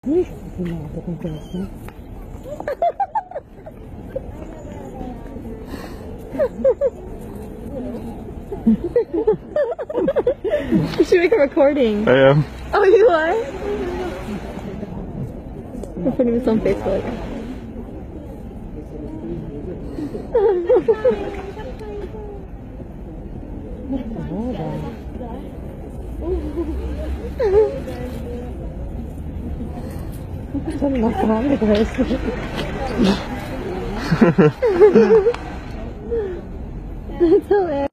filmato con questo? You should make a recording. I am. Oh, you are? We're putting this on Facebook. Sono una grande questo. That's hilarious.